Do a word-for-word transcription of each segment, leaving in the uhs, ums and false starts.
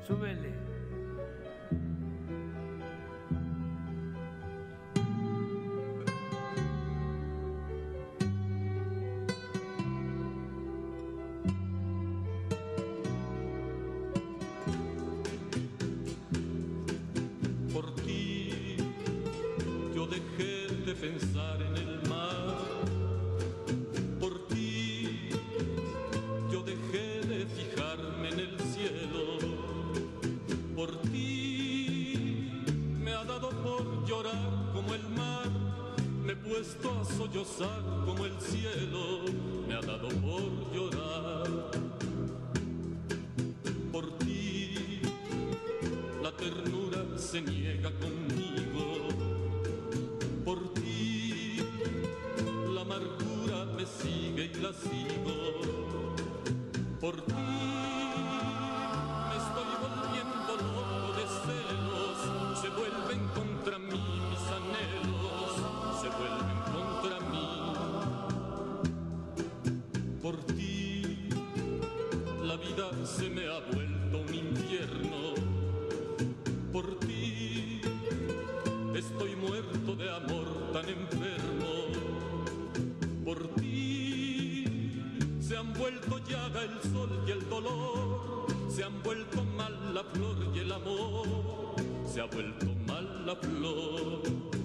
Súbele. Por ti yo dejé de pensar en el mar, por ti yo dejé de fijarme en el cielo, por ti me ha dado por llorar como el mar, me he puesto a sollozar como el cielo, me ha dado por llorar. Por ti la ternura se niega conmigo, por ti la amargura me sigue y la sigo, por ti me estoy volviendo loco de celos, se vuelven contra mí mis anhelos, se vuelven contra mí. Por ti la vida se me ha vuelto un infierno, por ti estoy muerto de amor tan enfermo, por ti se han vuelto llaga el sol y el dolor, se han vuelto mal la flor y el amor, se ha vuelto mal la flor.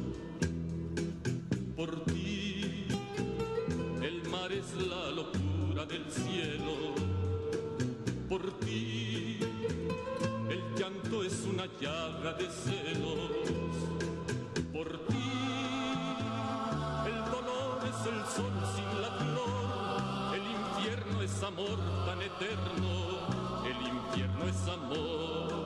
Por ti el mar es la locura del cielo, por ti el llanto es una llaga de celos, por ti el dolor es el sol sin la flor, el infierno es amor tan eterno, el infierno es amor.